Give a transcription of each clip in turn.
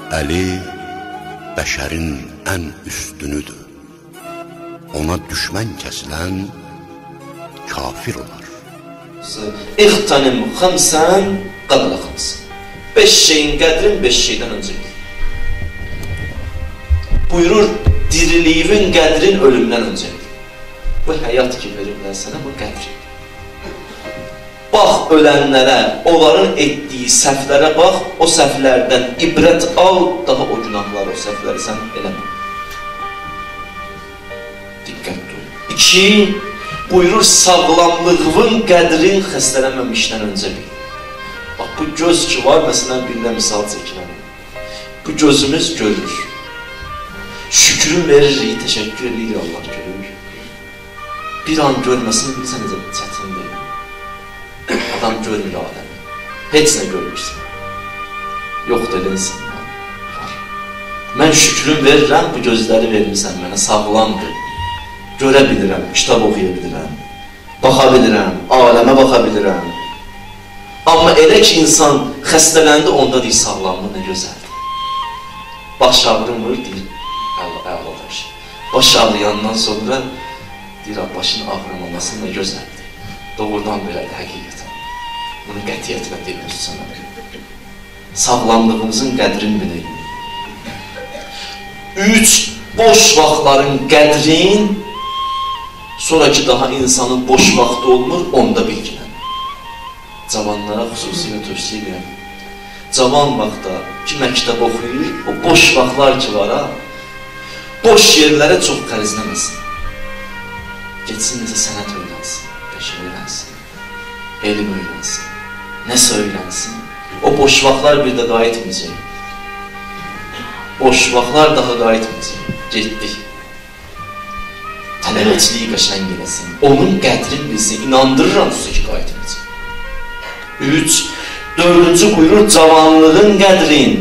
Əli bəşərin ən üstünüdür. Ona düşmən kəsilən kafir olar. İxtanim xamsən, qabla xamsən. 5 şeyin qədrin 5 şeydən öncə bilir. Buyurur, diriliğin qədrin ölümdən öncə bilir. Bu həyat ki verirlər sənə, bu qədrin. Bax ölənlərə, onların etdiyi səhvlərə bax, o səhvlərdən ibrət al, daha o günahları, o səhvləri sən eləmə. Diqqət dur. 2. Buyurur, sağlamlığın qədrin xəstələnməmişdən öncə bil. Bax, bu göz ki var, məsələn, birində misal çəkirəm. Bu gözümüz görür. Şükrün veririk, təşəkkür edir, Allah görür. Bir an görməsini bilsən necə çətindir. Adam görmür adəmi. Heç nə görmürsən. Yoxdur, elə insanlar var. Mən şükrün verirəm, bu gözləri vermirsən mənə, sağlamdır. Görə bilirəm, kitab oxuya bilirəm, baxa bilirəm, aləmə baxa bilirəm. Amma elə ki, insan xəstələndi, onda deyir, sağlamlıq nə gözəldir. Baş ağrımır, deyir, əladır. Baş ağrıyandan sonra deyir, başın ağrımaması nə gözəldir. Doğrudan belədir, həqiqətən. Bunu qətiyyətlə deyir sənə. Sağlamlığımızın qədrini biləyim. 3. Boş vaxtların qədrin, sonraki daha insanın boş vaxtı olmur, onda bilginən. Cavanlara xüsusilə tövsiyə edirəm. Cavan vaxtda ki, məktəb oxuyur, o boş vaxtlar ki var ha, boş yerlərə çox xərcləməsin. Geçsin necə sənət öyrənsin, peşə öyrənsin, elm öyrənsin, nəsə öyrənsin. O boş vaxtlar bir də qayıtmayacaq. Boş vaxtlar daha qayıtmayacaq. Getdik. Tələbəçiliyi qəşəng eləsin, onun qədrini bilsin, inandırıram sizə ki, qayıtmayacaq. 3. 4. Buyurur, cavanlığın qədrin.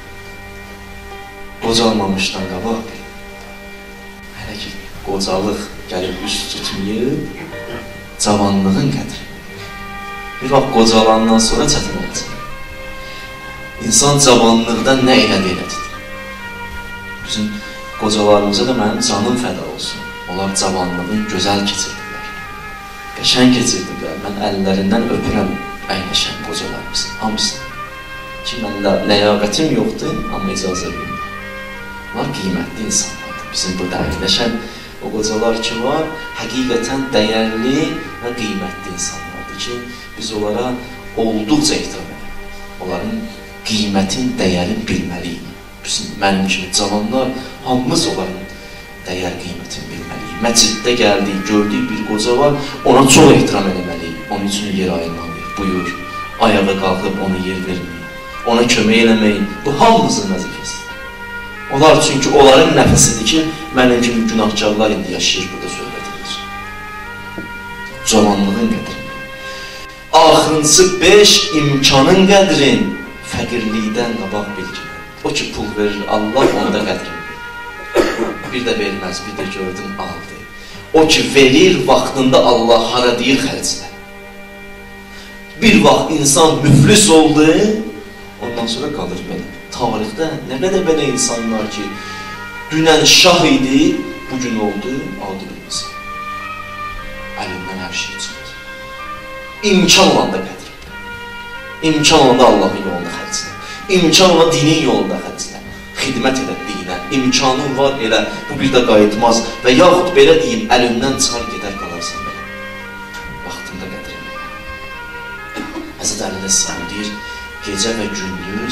Qocalmamışdan qabaq. Hələ ki, qocalıq gəlib üst tutmayıb, cavanlığın qədri. Bir vaxt qocalandan sonra çətin olacaq. İnsan cavanlıqdan nə elədi elədir. Bizim qocalarımıza da mənim canım fəda olsun. Onlar cavanlığını gözəl keçirdilər. Qəşəng keçirdilər. Mən əllərindən öpürəm əyləşən qocalarımızın, hamısını. Ki, mənlə ləyaqətim yoxdur, amma icazə verir. Onlar qiymətli insanlardır. Bizim burada əyləşən o qocalar ki var, həqiqətən dəyərli və qiymətli insanlardır ki, biz onlara olduqca ehtiram edir. Onların qiymətin, dəyərin bilməliyik. Mənim kimi cavanlar, hamımız onların dəyər qiymətin bilməliyik. Məsciddə gəldik, gördük bir qoca var, ona çox ehtiram eləməliyik. Onun üçün yer ayırmalıyıq. Buyur, ayağa qalxıb ona yer verməyin, ona kömək eləməyin. Bu hamımızın vəzifəsidir. Onlar çünki onların nəfəsidir ki, mənim kimi günahkarlar indi yaşayır, burada söhbət edir. Cavanlığın qədrini. Axırıncı 5, imkanın qədrin, fəqirlikdən qabaq bilginə. O ki, pul verir Allah, onda qədrini. Bir də verməz, bir də gördün, aldı. O ki, verir, vaxtında Allah hara deyir, xərclə. Bir vaxt insan müflis oldu, ondan sonra qalır belə. Tarixdə nə qədər belə insanlar ki, dünən şah idi, bugün oldu, aldı bilməsin. Əlindən hər şey çıxır. İmkan olanda qədir. İmkan olanda Allahın yolunda xərclə. İmkan olanda dinin yolunda xərclə. Xidmət edə dinə. İmkanın var elə, bu bir də qayıtmaz. Və yaxud belə deyim, əlindən çıxar gedər qalarsan belə. Vaxtında qədir. Həzrət Əli Rəssan deyir, gecə və gündüz,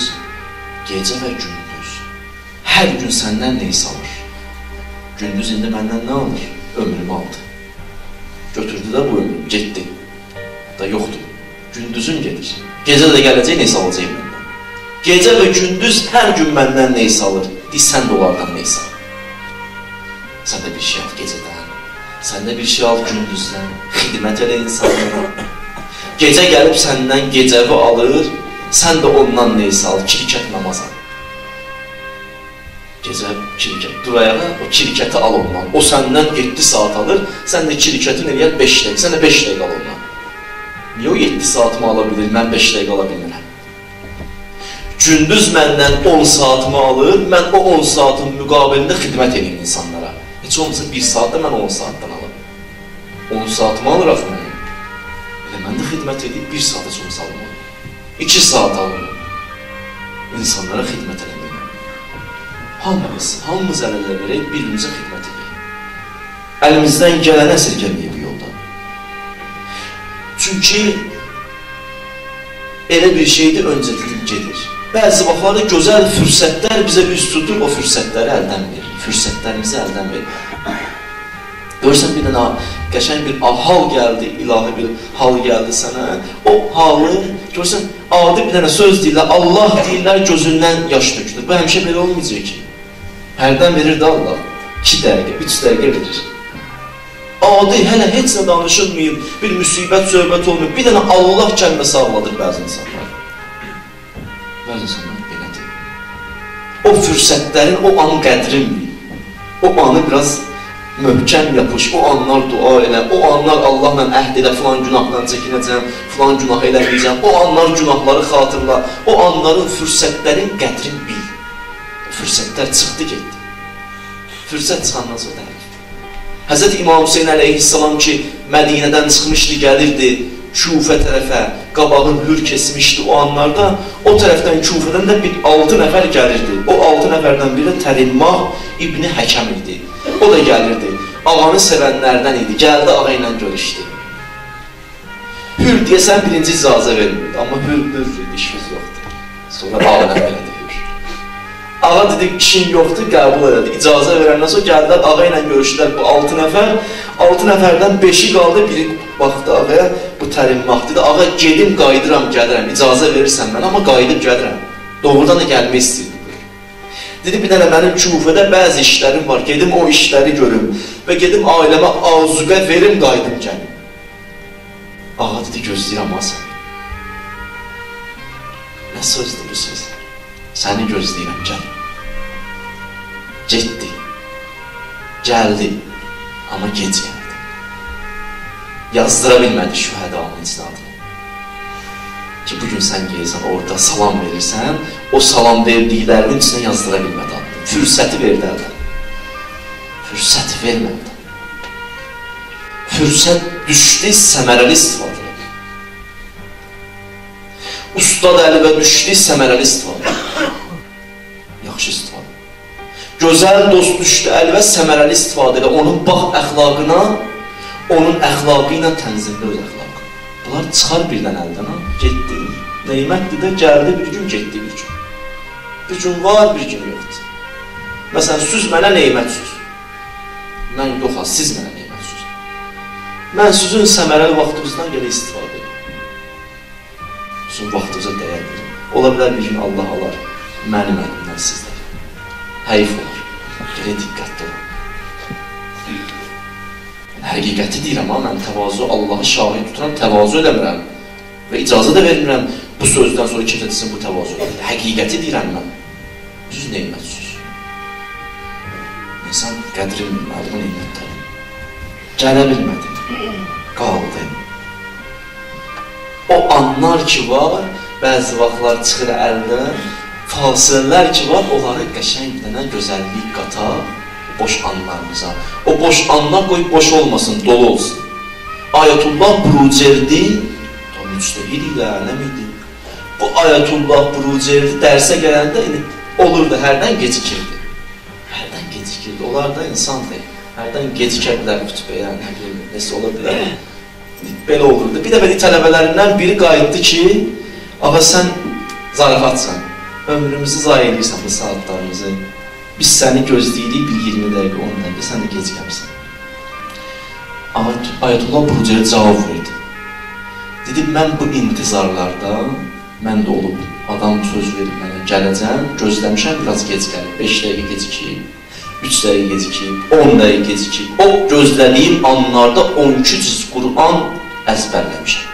hər gün səndən neysə alır. Gündüz indi məndən nə alır? Ömrümü aldı. Götürdü də bu ömrüm, getdi. Da yoxdur, gündüzün gedir. Gecə də gələcək, neysə alacaq məndən. Gecə və gündüz hər gün məndən neysə alır. Deyir, sən də onlardan neysə alır. Sən də bir şey al gecədən, sən də bir şey al gündüzdən, xidmət elə insanlara. Gecə gəlib səndən gecəvi alır, sən də ondan neysə al, kirikət namaz al. Gecə kirikət, dur ayağa, o kirikəti al ondan. O səndən 7 saat alır, sən də kirikətin eləyər 5 dəqiq, sən də 5 dəqiq al ondan. Niyə o 7 saatımı ala bilir, mən 5 dəqiq ala bilmirəm? Gündüz məndən 10 saatımı alır, mən o 10 saatın müqabilində xidmət edeyim insanlara. Heç olmasa 1 saat da mən 10 saatdan alırım. 10 saatımı alır axı mənim. Elə mən də xidmət edib 1 saata çox salım. 2 saat alırım. İnsanlara xidmət edeyim. Hamımız əl-ələ verək, bir-birimizə xidmət edək. Əlimizdən gələn əsirgəməyək bu yolda. Çünki elə bir şeydir, öncəliklə gedir. Bəzi vaxtlarda gözəl fürsətlər bizə üz tutur, o fürsətləri əldən verir. Fürsətlərimizi əldən verir. Görürsən, bir dənə qəşəng bir hal gəldi, ilahi bir hal gəldi sənə. O halı, görürsən, adi bir dənə söz deyirlər, Allah deyirlər, gözündən yaş tökülür. Bu həmişə belə olmayacaq ki. Hərdən verir də Allah. 2 dəqiqə, 3 dəqiqə verir. Adi, hələ heç nə danışılmayıb, bir müsibət, söhbət olmayıb, bir dənə Allah kəlməsi ağladır bəzi insanlar. Bəzi insanlar belədir. O fürsətlərin, o an qədrin bil. O anı biraz möhkəm yapış, o anlar dua elə, o anlar Allahla əhd elə, filan günahdan çəkinəcəm, filan günah eləməyəcəm, o anlar günahları xatırla, o anların, fürsətlərin qədrin bil. Fürsətlər çıxdı, getdi. Fürsət çıxandan sonra dəyək. Həzrət İmam Hüseyin əleyhissalam ki, Mədinədən çıxmışdı, gəlirdi Küfə tərəfə, qabağın hür kesmişdi o anlarda, o tərəfdən Küfədən də bir 6 nəfər gəlirdi. O 6 nəfərdən biri də Tərimmah İbni Həkəm idi. O da gəlirdi, ağanı sevənlərdən idi, gəldi ağa ilə görüşdü. Hür deyəsən birinci icazə vermirdi, amma hür idi, işimiz yoxdur. Sonra ağa nə belədi. Ağa dedi, işin yoxdur, qəbul elədi. İcazə verəndən sonra gəldilər, ağa ilə görüşdülər bu 6 nəfər. 6 nəfərdən 5-i qaldı, biri baxdı ağaya, bu Tərimmah dedi, ağa gedim, qayıdıram, gəlirəm, icazə verirsən mən, amma qayıdıb gəlirəm. Doğrudan da gəlmək istəyirdi. Dedi, bir dənə mənim Küfədə bəzi işlərim var, gedim o işləri görüm və gedim ailəmə azuqə verim, qayıdım gəlim. Ağa dedi, gözləyirəm ha səni. Nə sözdür bu söz? Səni gözləyirəm, gəl. Getdi, gəldi, amma gec gəldi. Yazdıra bilmədi şühədanın isnadını. Ki, bugün sən gelirsən, orada salam verirsən, o salam verdiklərinin içinə yazdıra bilmədi adını. Fürsəti verdi əldən. Fürsəti vermədi. Fürsət düşdü, səmərəli istifadə edir. Ustad əli və düşdü, səmərəli istifadə edir. Yaxşı istifadə. Gözəl dost düşdü əl və səmərəli istifadə elə. Onun bax əxlaqına, onun əxlaqı ilə tənzimli öz əxlaqı. Bunlar çıxar birdən əldən, getdi. Neymətdir də gəldi bir gün, getdi bir gün. Bir gün var, bir gün yoxdur. Məsələn, süz mənə neymət süz. Mən yox, siz mənə neymət süz. Mən süzün səmərəli vaxtımızdan gələ istifadə edim. Süzün vaxtımıza dəyər verin. Ola bilər bir gün Allah alar mənim əlimdən sizlər. Həyif olur. Gələ diqqətli olun. Həqiqəti deyirəm, mən təvazu, Allahı şahid tuturam, təvazu eləmirəm. Və icazə də vermirəm, bu sözdən sonra kim etsin bu təvazu elədir. Həqiqəti deyirəm mən. Düz neymət söz. İnsan qədrin bilmədi, bu neymətləri. Gələ bilmədi. Qaldı. O anlar ki var, bəzi vaxtlar çıxır əldən, fasilələr ki var, onları qəşəng bir dənə gözəllik qatar boş anlarımıza. O boş anlar qoyub boş olmasın, dolu olsun. Ayətullah Burucerdi, müctəhid ilə ələm idi. Bu Ayətullah Burucerdi dərsə gələndə olurdu, hərdən gecikirdi. Hərdən gecikirdi, onlar da insandır. Hərdən gecikə bilər kütübəyə, nə bileyim, nəsə ola bilər. Belə olurdu. Bir dəfə tələbələrindən biri qayıtdı ki, ağa sən zarafatsan. Ömrümüzü zayi edirsən bu saatlarımızı. Biz səni gözləyirik bir 20 dəqiqə, 10 dəqiqə, sən də gecikəmsən. Ayətullah Burucerdi cavab verdi. Dedi, mən bu intizarlarda, mən də olub, adam söz verib mənə, gələcəm, gözləmişəm, biraz gec gəlib, 5 dəqiqə gecikib, 3 dəqiqə gecikib, 10 dəqiqə gecikib, o gözlədiyim anlarda 12 cüz Qur'an əzbərləmişəm.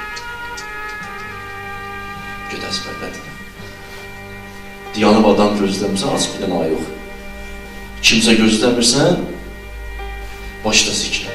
Göd əzbərlədim. Diyanıb adam gözləmirsən, az bir dənə yox. Kimsə gözləmirsən, başda siklə.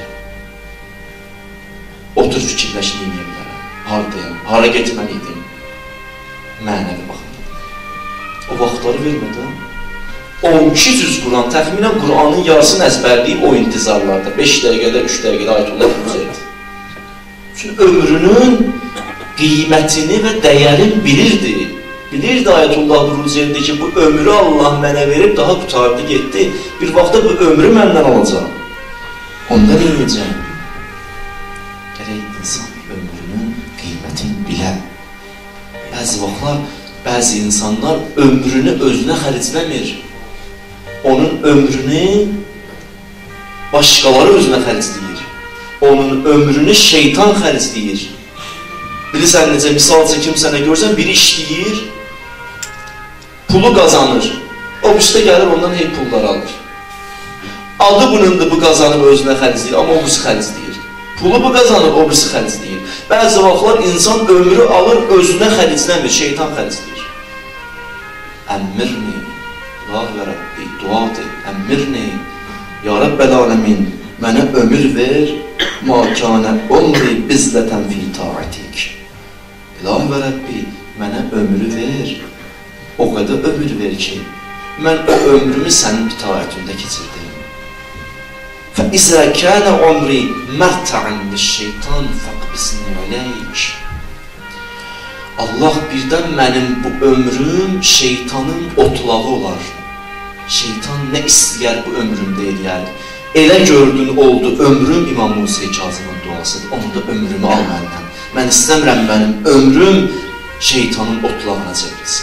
Otur fikirləşin yeməyə bilərəm. Haradayım, hara getməliydim? Mənəvi baxımdadır. vaxtları vermədən 12 cüz Quran, təxminən Quranın yarısını əzbərləyib o intizarlarda 5 dəqiqədə, 3 dəqiqədə Ayətullah Burucerdi. Çünki ömrünün qiymətini və dəyərini bilirdi. Bilirdi Ayətullah Burucerdi ki, bu ömrü Allah mənə verib, daha qutardı, getdi. Bir vaxtda bu ömrü məndən alacaq. Onda neyəcəm? Gərək insan ömrünün qiymətini bilə. Bəzi vaxtlar, bəzi insanlar ömrünü özünə xərcləmir. Onun ömrünü başqaları özünə xərcləyir. Onun ömrünü şeytan xərcləyir. Bilirsən necə, misalcı kimsənə görsən, biri işləyir, pulu qazanır. O birisi gəlir, ondan hey pullar alır. Adı bunundur, bu qazanıb özünə xərcləyir, amma o birisi xərcləyir. Pulu bu qazanıb, o birisi xərcləyir. Bəzi vaxtlar insan ömrü alır, özünə xərcləmir, şeytan xərcləyir. Əmmirni, Allah və Rabbi, duadır, əmmirni, Ya Rabbəl aləmin, mənə ömür ver, ma kânə umri bizlətən fi ta'atik. İlahi və Rabbi, mənə ömrü ver, o qədər ömür ver ki, mən o ömrümü sənin itaətində keçirdim. فَإِذَا كَانَ عُمْرِي مَتَعًا لِلشَّيْطَانِ فَقْبِسْنِي عَلَيْكِ. Allah birdən mənim bu ömrüm şeytanın otlağı olar. Şeytan nə istəyər bu ömrümdə eləyər. Elə gördün oldu ömrüm İmam Musa Kazımın duasıdır. Onda ömrümü al məndən. Mən istəmirəm mənim ömrüm şeytanın otlağına çevrilsin.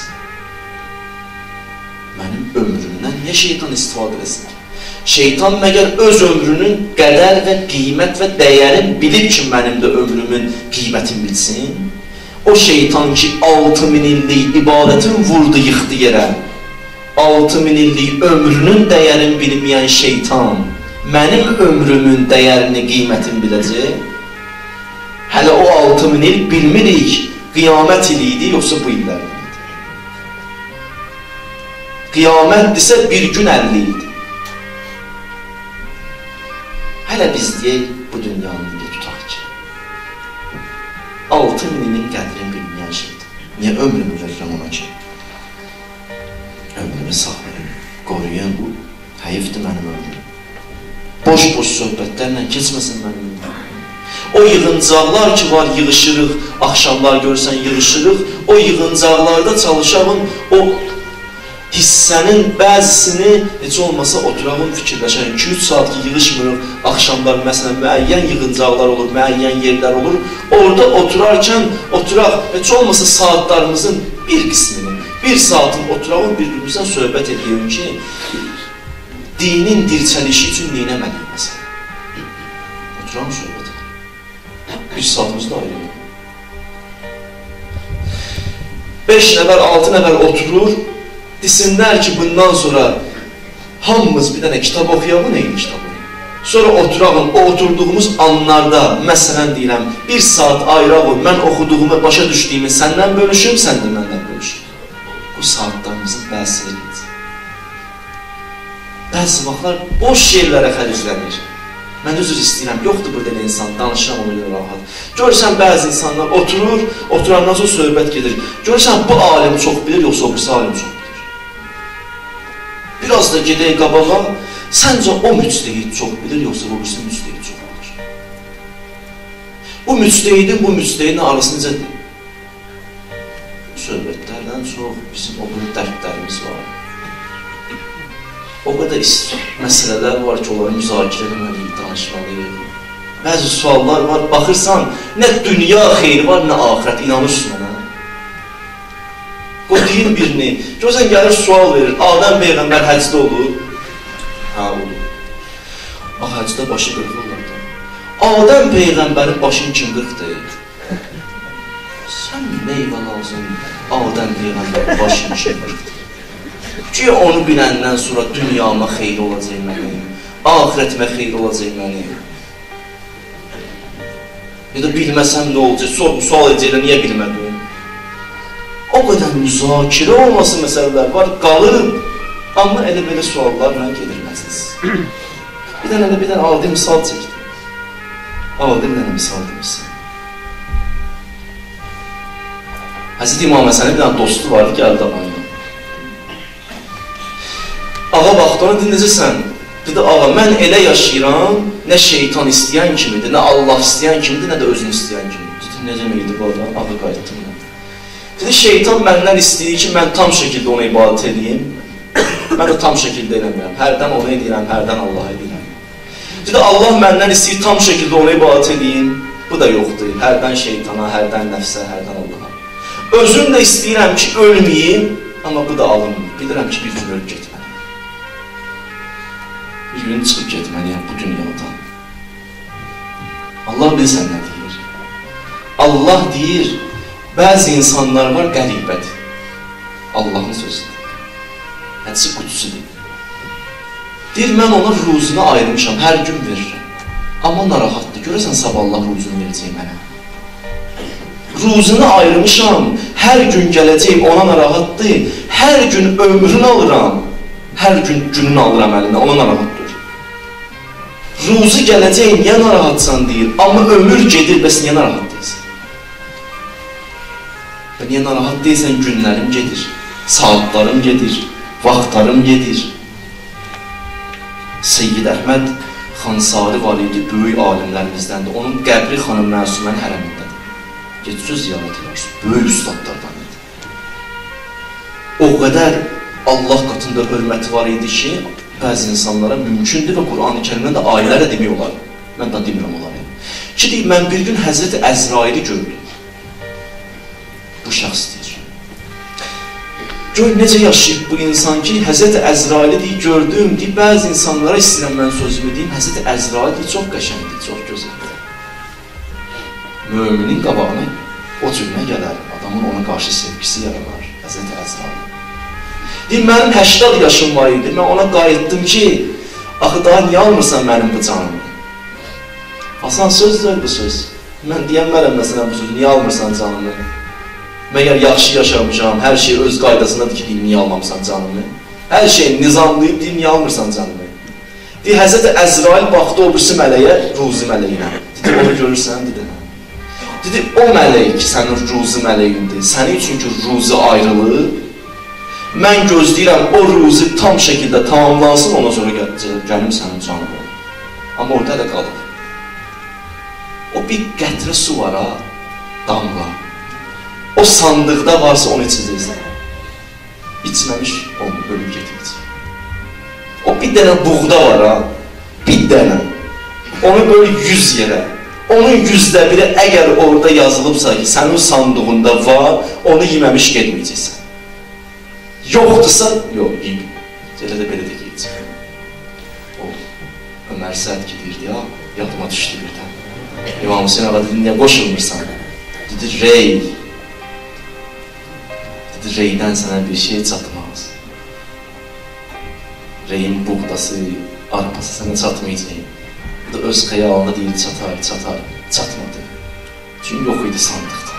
Mənim ömrümdən niyə şeytan istifadə etsin? Şeytan məgər öz ömrünün qədər və qiymət və dəyərini bilib ki, mənim də ömrümün qiymətini bilsin. O şeytan ki, 6000 illik ibadətin vurdu, yıxdı yerə. 6000 illik ömrünün dəyərini bilməyən şeytan mənim ömrümün dəyərini, qiymətini biləcək. Hələ o 6000 il bilmirik, qiyamət iliydi, yoxsa bu illərdir. Qiyamətdirsə bir gün 50 ildir. Hələ biz deyək, bu dünyanın indi tutaq ki, 6000 ilin qədrini bilməyən şeydir. Niyə ömrümü verirəm ona ki? Ömrümü saxlayın, qoruyun, həyifdir mənim ömrüm. Boş-boş söhbətlərlə keçməsin mənim ömrüm. O yığıncaqlar ki var, yığışırıq, axşamlar görsən yığışırıq, o yığıncaqlarda çalışağın, o hissənin bəzisini heç olmasa oturağın fikirləşən 2-3 saat ki yığışmırıq, axşamlar məsələn müəyyən yığıncaqlar olur, müəyyən yerlər olur. Orada oturarkən oturaq, heç olmasa saatlarımızın bir qismini, bir saatin oturağın bir-birimizdən söhbət ediyoruz ki, dinin dirçəlişi üçün neynəməliyik məsələn. Oturağın söhbət edir. Bir saatımız da ayrılır. 5 nəfər, 6 nəfər oturur, desinlər ki, bundan sonra hamımız bir dənə kitab oxuyaq, neyini kitab oxuyaq? Sonra oturağın, o oturduğumuz anlarda, məsələn deyirəm, 1 saat ayraq ol, mən oxuduğumu, başa düşdüyümü səndən bölüşüm, sən də məndən bölüşüm. Bu saatlarımızın bəzi edilir. Bəzi vaxtlar boş yerlərə xərclənir. Mən üzr istəyirəm, yoxdur burada elə insan, danışıram onu ilə rahat. Görürsən, bəzi insanlar oturur, oturandan sonra söhbət gedir. Görürsən, bu alim çox bilir, yoxsa o birisi alim çox bilir. Biraz da gedək qabağa, səncə o müctehid çox bilir, yoxsa o birisi müctehid çox bilir. Bu müctehidin, bu müctehidin arası necədir? Söhbətlərdən çox bizim o bunun dərdlərimiz var. O qədər məsələlər var ki, onları müzakirə etməliyik, danışmalıyıq. Bəzi suallar var, baxırsan, nə dünya xeyri var, nə axirət, inanırsın mənə. O deyin birini, görsən gəlir sual verir, Adəm Peyğəmbər həcdə olur. Hə, olur. Bax, həcdə başı qırxırlar da. Adəm Peyğəmbərin başını kim qırxdı? Sən meyvə lazım, Adəm Peyğəmbərin başını kim qırxdı? Ki onu biləndən sonra dünyama xeyri olacaq mənim, axirətimə xeyri olacaq mənim. Ya da bilməsəm nə olacaq, sual edəcəklər, niyə bilmədim? O qədər müzakirə olması məsələlər var, qalıb, amma elə belə suallarla gedirməzsiniz. Bir dənə adi misal çəkdim. Adi bir dənə misal demişsin. Həzreti İmam Həsənin bir dənə dostu var, gəldi ağayla. baxdı ona, dedi, necəsən? Dedi, ağa, mən elə yaşayıram, nə şeytan istəyən kimidir, nə Allah istəyən kimidir, nə də özünü istəyən kimidir. Dedi, necə meydi bu adam? Ağa qayıtdım mən. Dedi, şeytan məndən istəyir ki, mən tam şəkildə ona ibadət edeyim. Mən də tam şəkildə eləmirəm. Hərdən ona edirəm, hərdən Allaha edirəm. Dedi, Allah məndən istəyir tam şəkildə ona ibadət edeyim. Bu da yoxdur. Hərdən şeytana, hərdən nəfsə, hərdən Allaha. Özüm də istəyirəm ki, ölməyim, amma bu da alınmır. Bilirəm ki, bir gün ölüb getməliyim. Bir gün çıxıb getməliyəm bu dünyadan. Allah bilsən nə deyir? Allah deyir, bəzi insanlar var qəribədir. Allahın sözüdür. Hədisi qudüsüdür. Deyir, mən ona ruzunu ayırmışam, hər gün verirəm. Amma narahatdır, görəsən sabah Allah ruzunu verəcək mənə. Ruzunu ayırmışam, hər gün gələcəyim, ona narahatdır. Hər gün ömrünü alıram, hər gün gününü alıram əlindən, ona narahatdır. Ruzu gələcəyim, niyə narahatsan deyir, amma ömür gedir, bəs niyə narahat deyilsən? Və niyə narahat deyilsən, günlərim gedir, saatlarım gedir, vaxtlarım gedir. Seyyid Əhməd Xansari var idi, böyük alimlərimizdəndir. Onun qəbri xanım Məsumən hərəmindədir. Getsöz ziyarət edərsin, böyük ustadlardan idi. O qədər Allah qatında hörməti var idi ki, bəzi insanlara mümkündür və Quran-ı Kərimdən də ayələrlə demək olar. Mən də demirəm onları. Ki, deyib, mən bir gün Həzrəti Əzraili gördüm. Bu şəxs deyir. Gör, necə yaşayıb bu insan ki, Həzrəti Əzraili deyir, gördüm, deyir, bəzi insanlara istəyirəm mən sözümü deyim, Həzrəti Əzraili deyir, çox qəşəngdir, çox gözəldir. Möminin qabağına o cürünə gələr, adamın ona qarşı sevgisi yaranar, Həzrəti Əzraili. Deyir, mənim 80 yaşım var idi, mən ona qayıtdım ki, axı daha niyə almırsan mənim bu canımı? Asan sözdür bu söz. Mən deyənmərəm məsələn bu sözü, niyə almırsan canımı? Məgər yaxşı yaşamışam, hər şey öz qaydasındadır ki, deyim, niyə almamısan canımı? Hər şey nizamlayıb, deyim, niyə almırsan canımı? Deyir, Həzrəti Əzrail baxdı o birisi mələyə, ruzi mələyinə. Dedi, onu görürsən, dedi. Dedi, o mələk ki, sənin ruzi mələyindir, sənin üçün ki, ruzi ayrılır. Mən gözləyirəm, o ruzi tam şəkildə tamamlansın, ondan sonra gəlim sənin canım olur. Amma orada da qalır. O bir qətrə su var ha, damla. O sandıqda varsa onu içəcəksən. İçməmiş onu ölüb getirəcək. O bir dənə buğda var ha, bir dənə. Onu böyle 100 yerə. Onun 100də biri əgər orada yazılıbsa ki, sənin sandığında var, onu yeməmiş getməyəcəksən. Yoxdursa, yox, yiyib. Elə də belə də yiyəcək. O, Ömər Səd ki, deyirdi ya, yadıma düşdü birdən. İmam Hüseyin ağa dedi, niyə qoşulmursan? Dedi, rey. Dedi, reydən sənə bir şey çatmaz. Reyin buğdası, arpası sənə çatmayacaq. Bu da öz xəyalında deyil, çatar, çatmadı. Çünki yox idi sandıqda.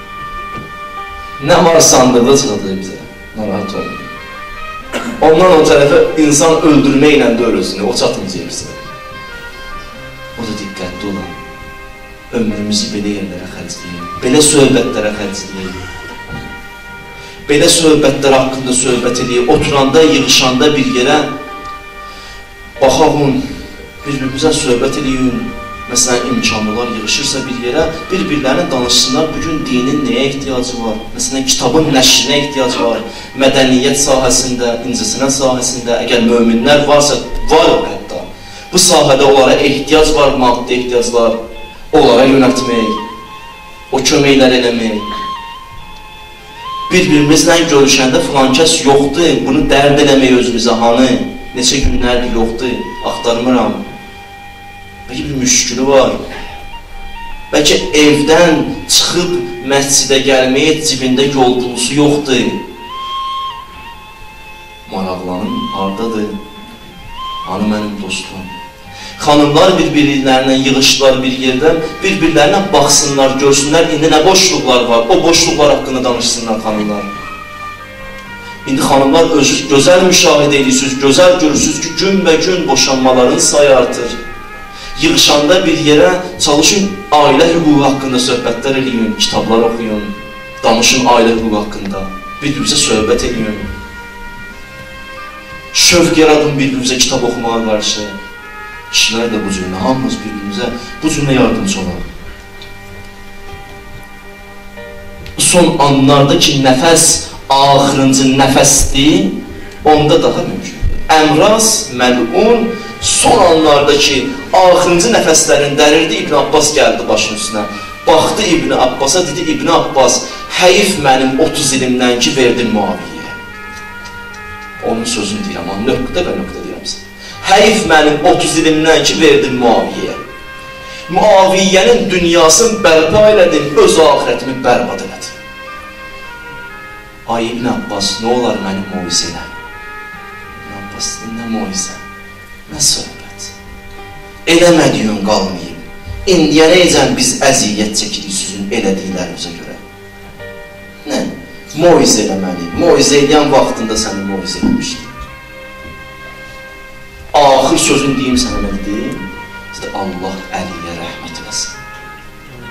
Nə var sandıqda çatacaq bizə? Narahat olmayın. Ondan o tərəfə insan öldürməklə də ölüsünü, o çatmayacaq bizə. O da diqqətli olan. Ömrümüzü belə yerlərə xərcləyək, belə söhbətlərə xərcləyək. Belə söhbətlər haqqında söhbət edək, oturanda, yığışanda bir yerə baxağın, bir-birimizə söhbət edəyin. Məsələn, imkanlılar yığışırsa bir yerə, bir-birlərini danışsınlar, bugün dinin nəyə ehtiyacı var? Məsələn, kitabın nəşrinə ehtiyacı var, mədəniyyət sahəsində, incəsənət sahəsində, əgər möminlər varsa, var hətta. Bu sahədə onlara ehtiyac var, maddi ehtiyaclar, onlara yönətmək, o köməklər eləmək. Bir-birimizlə görüşəndə filan kəs yoxdur, bunu dərd eləmək özümüzə hanı, neçə günlərdir yoxdur, axtarmıram. Bəlkə bir müşkülü var. Bəlkə evdən çıxıb məscidə gəlməyə cibində yol pulusu yoxdur. Maraqlanın, hardadır? Hanı mənim dostum? Xanımlar bir-birlərinə yığışdılar bir yerdən, bir-birlərinə baxsınlar, görsünlər, indi nə boşluqlar var, o boşluqlar haqqında danışsınlar xanımlar. İndi xanımlar özünüz gözəl müşahidə edirsiniz, gözəl görürsünüz ki, günbə-gün boşanmaların sayı artır. Yığışanda bir yerə çalışın, ailə hüququ haqqında söhbətlər eləyin, kitablar oxuyun, danışın ailə hüququ haqqında, bir-birinizə söhbət eləyin. şövq yaradın bir-birimizə kitab oxumağa qarşı. Kişilər də bu cürlə, hamımız bir-birimizə bu cürlə yardımcı olaq. Son anlarda ki, nəfəs axırıncı nəfəsdir, onda daha mümkündür. Əmraz, məlun, son anlarda ki, axırıncı nəfəslərini dərirdi, İbn Abbas gəldi başının üstünə. Baxdı İbn Abbasa, dedi İbn Abbas, həyif mənim 30 ilimdən ki, verdin Muaviyyəyə. Onun sözünü deyirəm, nöqtə və nöqtə deyirəm sizə. Həyif mənim 30 ilimdən ki, verdin Muaviyyəyə. Muaviyyənin dünyasını bərpa elədin, öz ahirətimi bərbad elədin. Ay İbn Abbas, nə olar mənim muizələ? İbn Abbas, nə muizə? Nə söhbət? Eləmədiyin qalmayıb. İndiyə neycən biz əziyyət çəkirik sizin elədiklərimizə görə? Nə? Muizə eləməli. Muizə eləyən vaxtında səni muizə eləmişdir. Axır sözün deyim sənə nə deyim? Allah Əliyə rəhmət eləsin.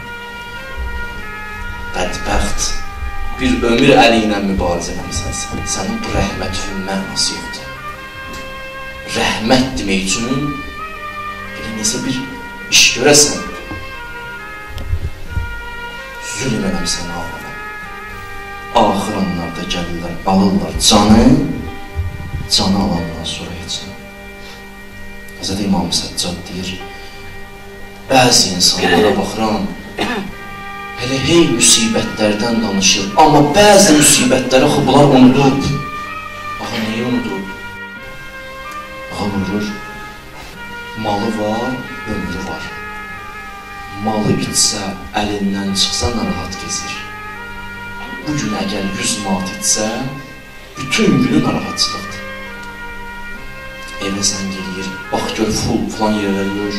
Bədbəxt. Bir ömür əli ilə mübarizə eləmişsən sən. Sənin bu rəhmətin mənası yoxdur. Rəhmət demək üçün belə nəsə bir iş görəsən. Zülm eləmişsən ağlama. Axır anlarda gəlirlər, alırlar canı alandan sonra heç nə. Həzrət İmam Səccad deyir, bəzi insanlara baxıram, hələ hey müsibətlərdən danışır, amma bəzi müsibətləri bunlar unudub. Ağa, neyi unudub? Ağa vurur, malı var, ömrü var. Malı bitsə, əlindən çıxsa narahat gezir. Bugün əgər 100 manat etsə, bütün günü narahatçılıqdır. Evə zəng eləyir, bax gör falan yerlər görür.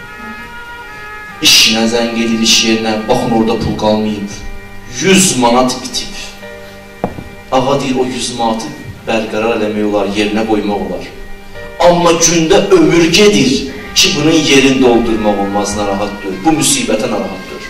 İşinə zəng edir, iş yerinə, baxın orada pul qalmayıb. 100 manat bitib. Ağa deyir, o 100 manatı bərqərar eləmək olar, yerinə qoymaq olar. Amma gündə ömür gedir ki, bunun yerini doldurmaq olmaz, narahatdır. Bu müsibətə narahatdır.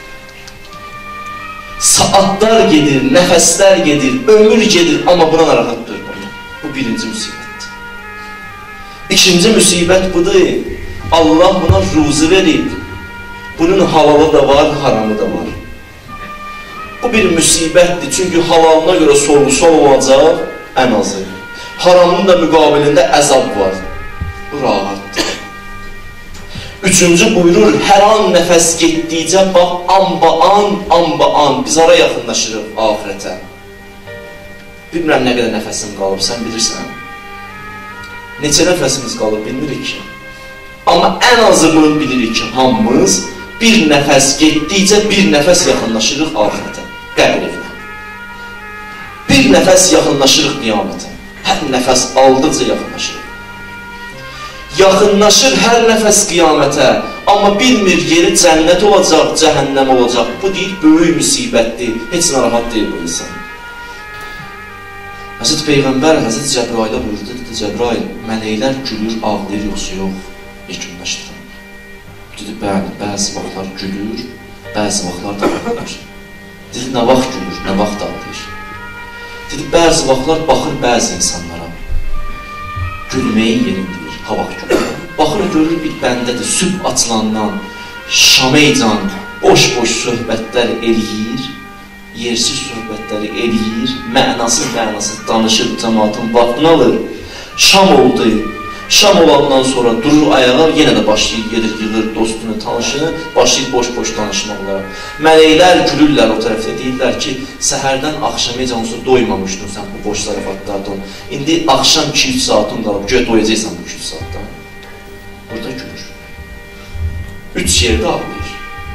Saatlar gedir, nəfəslər gedir, ömür gedir, amma buna narahatdır. Bu birinci müsibətdir. İkinci müsibət budur. Allah buna ruzu verib. Bunun halalı da var, haramı da var. Bu bir müsibətdir, çünki halalına görə sorğu-sual olacaq ən azı. Haramın da müqabilində əzab var. Bu rahatdır. Üçüncü buyurur, hər an nəfəs getdikcə, bax, an biz ara yaxınlaşırıq ahirətə. Bilmirəm nə qədər nəfəsim qalıb, sən bilirsən. Neçə nəfəsimiz qalıb, bilmirik ki. Amma ən azı bunu bilirik ki, hamımız bir nəfəs getdikcə bir nəfəs yaxınlaşırıq ahirətə, qəbr evinə. Bir nəfəs yaxınlaşırıq qiyamətə. Hər nəfəs aldıqca yaxınlaşırıq. Yaxınlaşır hər nəfəs qiyamətə, amma bilmir yeri cənnət olacaq, cəhənnəm olacaq. Bu deyil, böyük müsibətdir, heç narahat deyil bu insan. Həzrət Peyğəmbər, Həzrət Cəbrailə buyurdu, dedi, Cəbrail, mələklər gülür, ağlayır, yoxsa yox, yekunlaşdırın. Dedi, bəli, bəzi vaxtlar gülür, bəzi vaxtlar da ağlayır. Dedi, nə vaxt gülür, nə vaxt ağlayır. Dedi, bəzi vaxtlar baxır bəzi insanlara, gülməyin yerindir, ha vaxt gülür. Baxır, görür bir bəndədir, sübh açılandan, şameycan, boş-boş söhbətlər eləyir, yersiz söhbətləri eləyir, mənasız danışır, cəmaatın vaxtını alır. Şam oldu, şam olandan sonra durur ayağa, yenə də başlayır, gedir, yığır dostunu, tanışını, başlayır boş-boş danışmaqlara. Mələklər gülürlər o tərəfdə, deyirlər ki, səhərdən axşam necə olsa doymamışdın sən bu boş zarafatlardan. İndi axşam 2-3 saatın qalıb, göyə doyacaqsan bu 2-3 saatdan. Burada gülür. 3 yerdə ağlayır.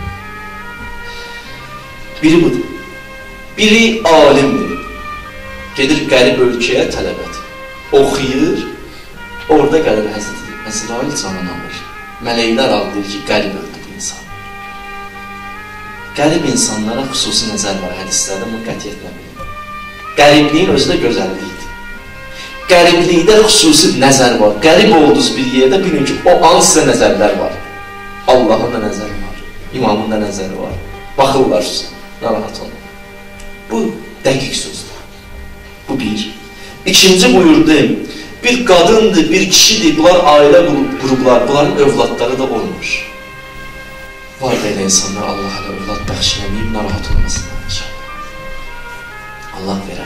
Biri budur. Biri alimdir, gedir qərib ölkəyə tələbədir, oxuyur, orada gəlir Həzrət Əzrail canını alır. Mələklər ağlayır ki, qərib öldü bu insan. Qərib insanlara xüsusi nəzər var hədislərdə, bunu qətiyyətlə bilir. Qəribliyin özü də gözəllikdir. Qəriblikdə xüsusi nəzər var. Qərib oldunuz bir yerdə, bilin ki, o an sizə nəzərlər var. Allahın da nəzəri var, imamın da nəzəri var. Baxırlar sizə, narahat olun. Bu dəqiq sözdür. Bu bir. İkinci buyurdu, bir qadındır, bir kişidir, bunlar ailə qruplar, bunların övladları da olmur. Var da elə insanlar Allah hələ övlad bəxşələməyib, narahat olmasınlar inşallah. Allah verər.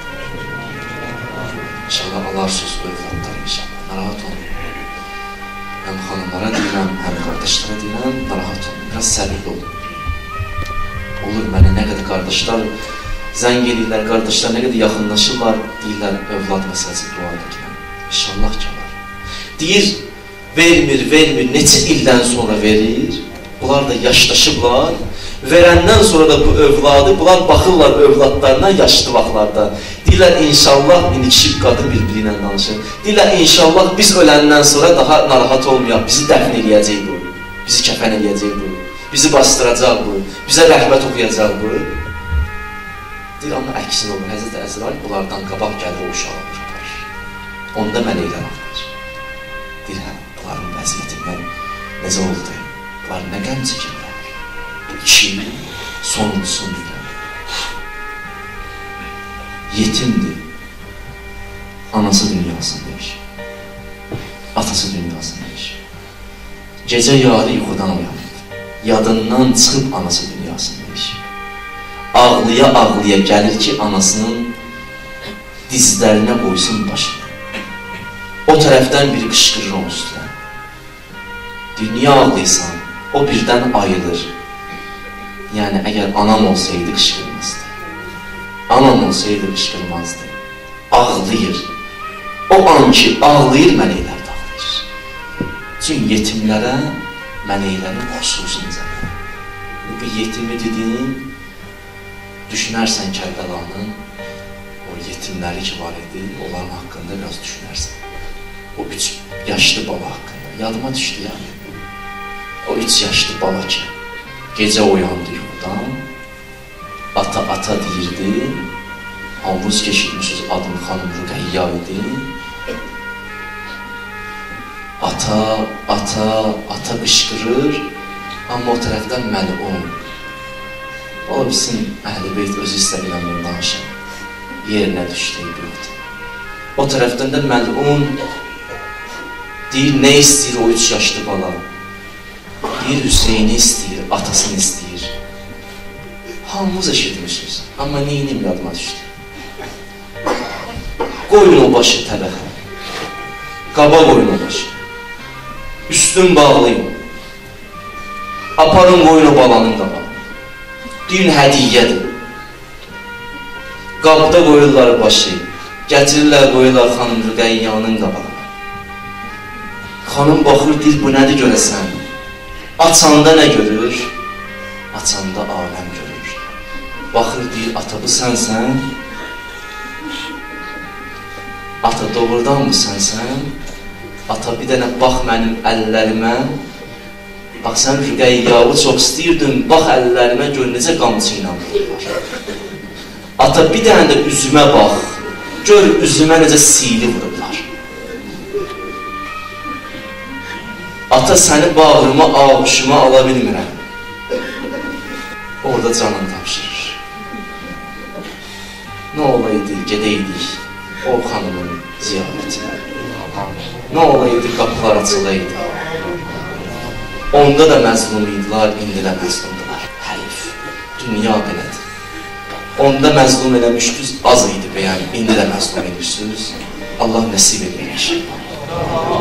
İnşallah alarsınız övladları inşallah, narahat olun. Həm xanımlara deyirəm, həm qardaşlara deyirəm, narahat olun, biraz səbirli olun. Olur, mənə nə qədər qardaşlar zəng edirlər, qardaşlar nə qədər yaxınlaşırlar, deyirlər, övlad məsələsi dua edirlər. İnşallah gələr. Deyir, vermir, neçə ildən sonra verir, bunlar da yaşlaşıblar, verəndən sonra da bu övladı, bunlar baxırlar övladlarına yaşlı vaxtlarda. Deyirlər, inşallah, indi kişi qadın bir-biri ilə danışır, deyirlər, inşallah biz öləndən sonra daha narahat olmayaq, bizi dəfn eləyəcək bu, bizi kəfən eləyəcək bu, bizi bastıracaq bu, bizə rəhmət oxuyacaq bu. Deyir, amma əksin olur, Həzrəti Əzrail bunlardan qabaq gəlir o uşağı vurur. Onda mələklər axtar. Deyir, hə, bunların vəziyyətindən necə oldu? Bunlar nə qəm çəkirlər? Bu iki sonuncusun deyirlər. Yetimdir. Anası dünyasındaymış. Atası dünyasındaymış. Gecə yarı yuxudan uyanır. Yadından çıxıb anası dünyasındaymış. Ağlıya gəlir ki, anasının dizlərinə qoysun başını. O tərəfdən biri qışqırır onun üstünə. Deyir, niyə ağlayırsan? O birdən ayılır. Yəni, əgər anam olsaydı qışqırmazdı. Anam olsaydı qışqırmazdı. Ağlayır. O an ki, ağlayır, mələklər də ağlayır. Çünki yetimlərə mələklərin xüsusi nəzərdir. Bu yetimi dediyim, düşünərsən Kərbəlanın o yetimləri ki var idi, onların haqqında biraz düşünərsən. O 3 yaşlı bala haqqında, yadıma düşdü ya. O 3 yaşlı bala ki, gecə oyandı yuxudan, ata deyirdi, hamuz keçirmişiz, adım xanım Rüqəyya idi. Ata qışqırır, amma o tərəfdən məlun. O bizim Əhl-i Beyt özü istədilən bunu danışır. Yerinə düşdüyü yoxdur. O tərəfdən də məlun deyir, nə istəyir o 3 yaşlı bala? Deyir, Hüseyni istəyir, atasını istəyir. Hamımız eşitmişiz, amma neyinim yadıma düşdü. Qoyun o başı təbəxə, qaba qoyun o başı, üstün bağlayın, aparın qoyun o balanın qabağı. Düyün hədiyyədir. Qabda qoyurlar başı, gətirirlər qoyurlar xanım Rüqəyyanın qabağına. Xanım baxır, deyir, bu nədir görəsən? Açanda nə görür? Açanda aləm görür. Baxır, deyir, ata bu sənsən? Ata doğrudan mı sənsən? Ata bir dənə bax mənim əllərimə. Bax, sən Rüqəyyavı çox istəyirdin, bax əllərimə gör necə qamçı ilə vururlar. Ata bir dənə də üzümə bax, gör üzümə necə sili vururlar. Ata səni bağrıma, ağuşuma ala bilmirəm. Orada canını tapşırır. Nə olaydı, gedəydik o xanımın ziyarətinə. Nə olaydı, qapılar açılaydı. Onda da məzlum idilər, indi də məzlumdular. Həlif, dünya belədir. Onda məzlum eləmişdiniz, az idi bəyən, indi də məzlum edirsiniz. Allah nəsib edir inşallah.